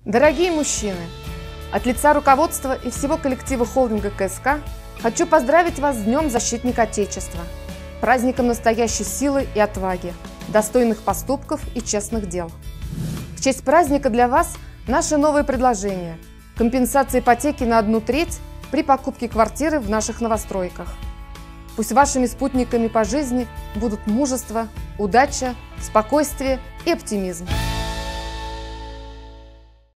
Дорогие мужчины, от лица руководства и всего коллектива холдинга КСК хочу поздравить вас с Днем Защитника Отечества, праздником настоящей силы и отваги, достойных поступков и честных дел. В честь праздника для вас наше новое предложение – компенсация ипотеки на 1/3 при покупке квартиры в наших новостройках. Пусть вашими спутниками по жизни будут мужество, удача, спокойствие и оптимизм.